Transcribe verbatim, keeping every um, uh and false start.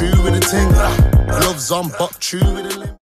true with a ting. Gloves on, but true with a limp.